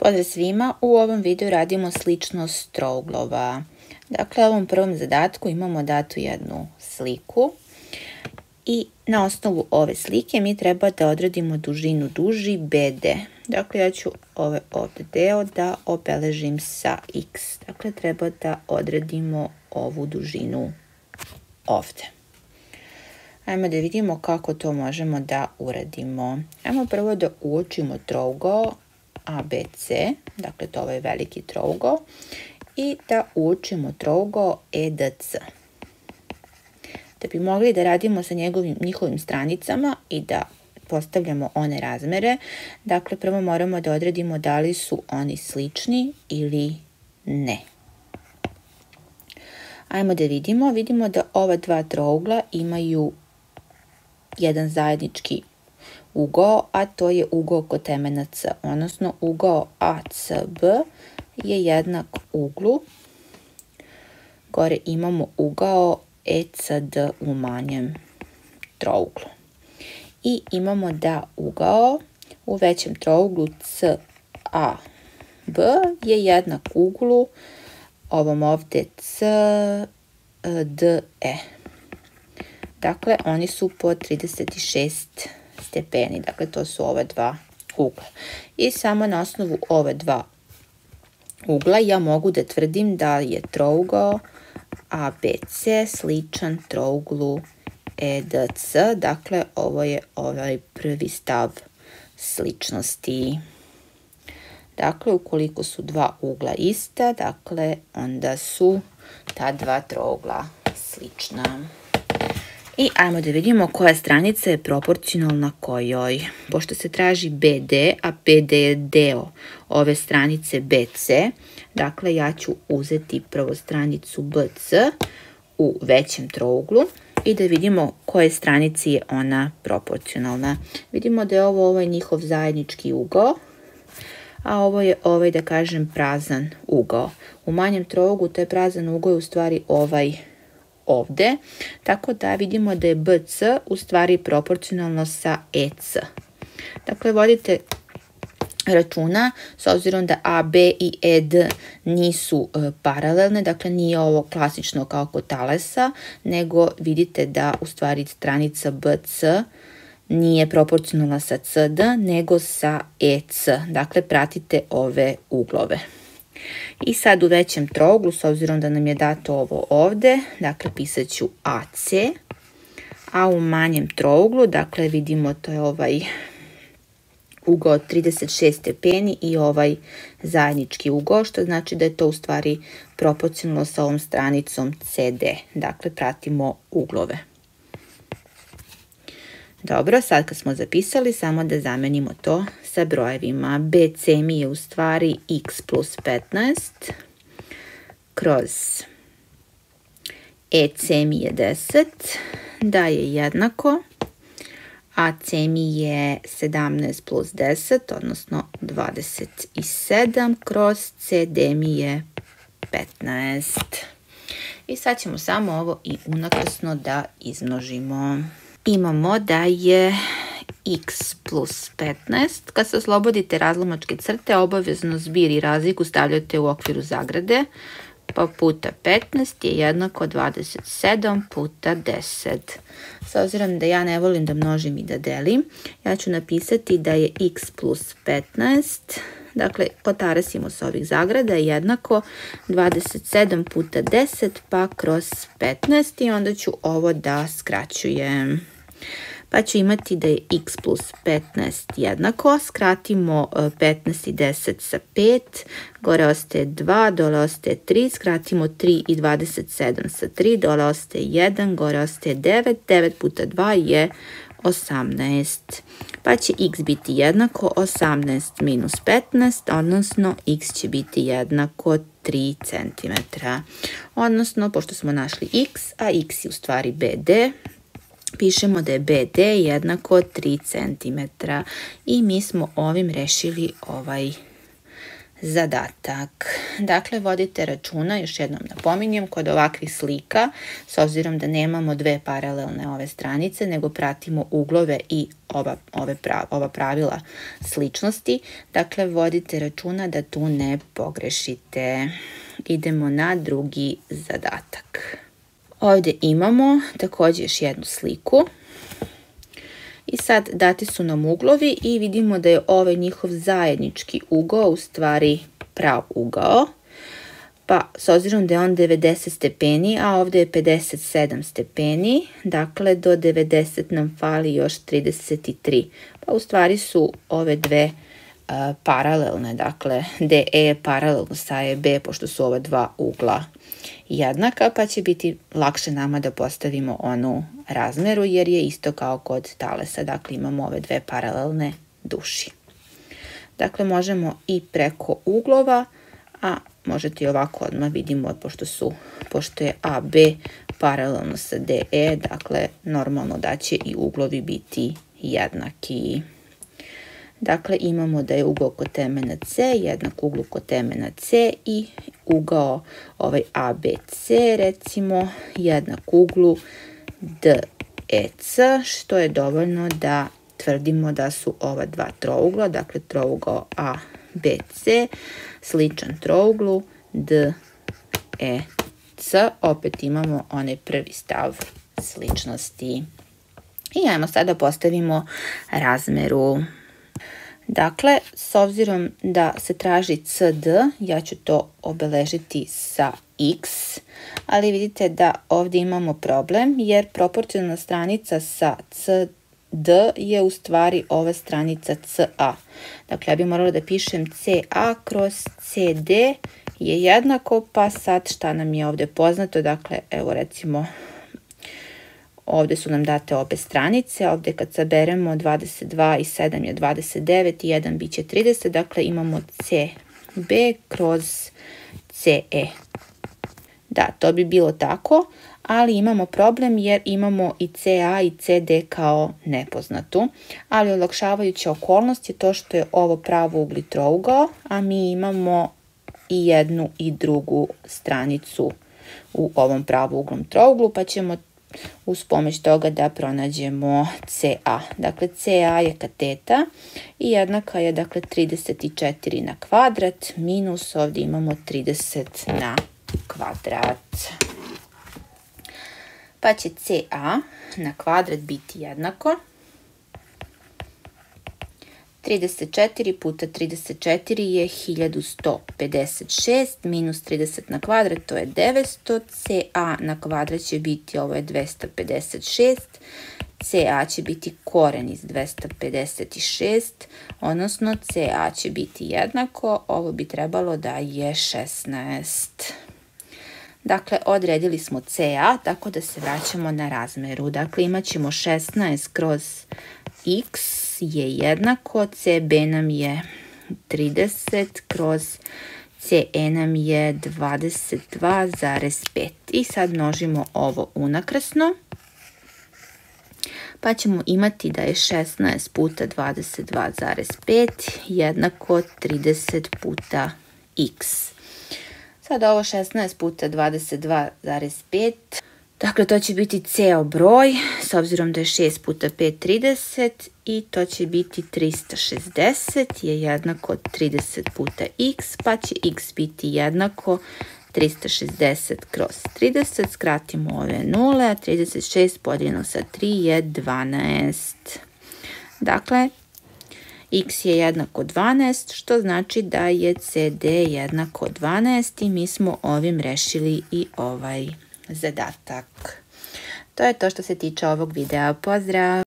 Pozdrav svima, u ovom videu radimo sličnost trouglova. Dakle, u ovom prvom zadatku imamo datu jednu sliku i na osnovu ove slike mi treba da odredimo dužinu duži BD. Dakle, ja ću ovaj ovdje deo da obeležim sa X. Dakle, treba da odredimo ovu dužinu ovdje. Ajmo da vidimo kako to možemo da uradimo. Ajmo prvo da uočimo trougao ABC, dakle to je ovaj veliki trougao, i da uočimo trougao EDC. Da bi mogli da radimo sa njihovim stranicama i da postavljamo one razmere, dakle prvo moramo da odredimo da li su oni slični ili ne. Ajmo da vidimo da ova dva trougla imaju jedan zajednički ugao, a to je ugao kotemena C, odnosno ugao ACB je jednak uglu. Gore imamo ugao ECD u manjem trouglu. I imamo da ugao u većem trouglu CAB je jednak uglu ovom ovdje CDE. Dakle, oni su po 36 stepeni, dakle to su ova dva ugla. I samo na osnovu ove dva ugla ja mogu da tvrdim da je trougao ABC sličan trouglu EDC, dakle ovo je ovaj prvi stav sličnosti. Dakle, ukoliko su dva ugla ista, dakle onda su ta dva trougla slična. I ajmo da vidimo koja stranica je proporcionalna kojoj. Pošto se traži BD, a BD je deo ove stranice BC, dakle ja ću uzeti prvo stranicu BC u većem trouglu i da vidimo koje stranici je ona proporcionalna. Vidimo da je ovo ovaj njihov zajednički ugao, a ovo je ovaj, da kažem, prazan ugao. U manjem trouglu taj prazan ugao je u stvari ovaj ovdje, tako da vidimo da je BC u stvari proporcionalno sa EC. Dakle, vodite računa, s obzirom da AB i ED nisu paralelne, dakle nije ovo klasično kao kod talesa, nego vidite da u stvari stranica BC nije proporcionalna sa CD, nego sa EC. Dakle, pratite ove uglove. I sad u većem trouglu, s obzirom da nam je dato ovo ovdje, dakle pisat ću AC, a u manjem trouglu, dakle vidimo to je ovaj ugao od 36 stepeni i ovaj zajednički ugao, što znači da je to u stvari proporcionalno sa ovom stranicom CD. Dakle, pratimo uglove. Dobro, sad kad smo zapisali, samo da zamenimo to sa brojevima. BC mi je u stvari x plus 15 kroz EC mi je 10, da je jednako AC mi je 17 plus 10, odnosno 27 kroz CD mi je 15. I sad ćemo samo ovo i unakrsno da izmnožimo. Imamo da je x plus 15, kad se oslobodite razlomačke crte, obavezno zbir i razliku stavljate u okviru zagrade, pa puta 15 je jednako 27 puta 10. S obzirom da ja ne volim da množim i da delim, ja ću napisati da je x plus 15, dakle otarasimo s ovih zagrada, je jednako 27 puta 10 pa kroz 15 i onda ću ovo da skraćujem. Pa ću imati da je x plus 15 jednako, skratimo 15 i 10 sa 5, gore ostaje 2, dole ostaje 3, skratimo 3 i 27 sa 3, dole ostaje 1, gore ostaje 9, 9 puta 2 je 18. Pa će x biti jednako 18 minus 15, odnosno x će biti jednako 3 cm. Odnosno, pošto smo našli x, a x je u stvari BD, pišemo da je BD jednako 3 cm i mi smo ovim rešili ovaj zadatak. Dakle, vodite računa, još jednom napominjem, kod ovakvih slika, s obzirom da nemamo dve paralelne ove stranice, nego pratimo uglove i ova pravila sličnosti. Dakle, vodite računa da tu ne pogrešite. Idemo na drugi zadatak. Ovdje imamo također još jednu sliku. I sad dati su nam uglovi i vidimo da je ovaj njihov zajednički ugao u stvari prav ugao. Pa s obzirom da je on 90 stepeni, a ovdje je 57 stepeni, dakle do 90 nam fali još 33. Pa u stvari su ove dve paralelne, dakle DE je paralelno sa EB, pošto su ova dva ugla jednaka, pa će biti lakše nama da postavimo onu razmeru, jer je isto kao kod talesa, dakle imamo ove dve paralelne duši. Dakle, možemo i preko uglova, a možete i ovako odmah vidimo, pošto je AB paralelno sa DE, dakle normalno da će i uglovi biti jednaki. Dakle, imamo da je ugao kotemena C jednak uglu kotemena C i ugao ovaj ABC, recimo, jednak uglu DEC, što je dovoljno da tvrdimo da su ova dva trougla, dakle trougao ABC, sličan trouglu DEC. Opet imamo onaj prvi stav sličnosti. I ajmo sada postavimo razmeru. Dakle, s obzirom da se traži CD, ja ću to obeležiti sa X, ali vidite da ovdje imamo problem jer proporcionalna stranica sa CD je u stvari ova stranica CA. Dakle, ja bih morala da pišem CA kroz CD je jednako, pa sad šta nam je ovdje poznato, dakle, evo recimo, ovdje su nam date obe stranice, ovdje kad saberemo 22 i 7 je 29 i 1 bit će 30, dakle imamo CB kroz CE. Da, to bi bilo tako, ali imamo problem jer imamo i CA i CD kao nepoznatu, ali olakšavajuća okolnost je to što je ovo pravougli trougao, a mi imamo i jednu i drugu stranicu u ovom pravouglom trouglu, pa ćemo uz pomoć toga da pronađemo CA. Dakle, CA je kateta i jednaka je, dakle, 34 na kvadrat minus ovdje imamo 30 na kvadrat. Pa će CA na kvadrat biti jednako 34 puta 34 je 1156 minus 30 na kvadrat, to je 900. CA na kvadrat će biti, ovo je 256. CA će biti koren iz 256, odnosno CA će biti jednako, ovo bi trebalo da je 16. Dakle, odredili smo CA, tako da se vraćamo na razmeru. Dakle, imat ćemo 16 kroz X je jednako, CB nam je 30 kroz CE nam je 22,5. I sad množimo ovo unakrasno. Pa ćemo imati da je 16 puta 22,5 jednako 30 puta X. Sada ovo 16 puta 22,5. Dakle, to će biti ceo broj, s obzirom da je 6 puta 5, 30 i to će biti 360 je jednako 30 puta x, pa će x biti jednako 360 kroz 30, skratimo ove nule, a 36 podijeljeno sa 3 je 12. Dakle, x je jednako 12, što znači da je CD jednako 12 i mi smo ovim rešili i ovaj zadatak. To je to što se tiče ovog videa. Pozdrav!